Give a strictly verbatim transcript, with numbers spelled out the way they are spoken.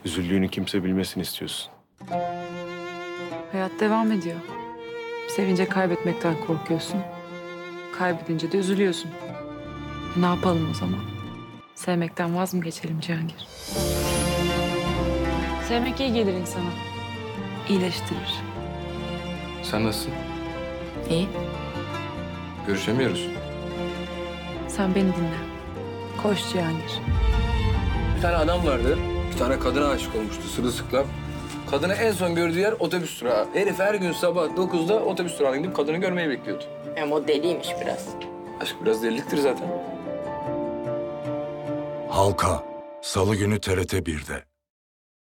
Üzüldüğünü kimse bilmesini istiyorsun. Hayat devam ediyor. Sevince kaybetmekten korkuyorsun. Kaybedince de üzülüyorsun. E, ne yapalım o zaman? Sevmekten vaz mı geçelim Cihangir? Sevmek iyi gelir insana. İyileştirir. Sen nasılsın? İyi. Görüşemiyoruz. Sen beni dinle. Koş Cihangir. Bir tane adam vardı. Bir tane kadına aşık olmuştu sırılsıklam. Kadını en son gördüğü yer otobüs durağı. Herif her gün sabah dokuzda otobüs durağına gidip kadını görmeyi bekliyordu. Hem o deliymiş biraz. Aşk biraz deliliktir zaten. Halka, Salı günü T R T bir'de.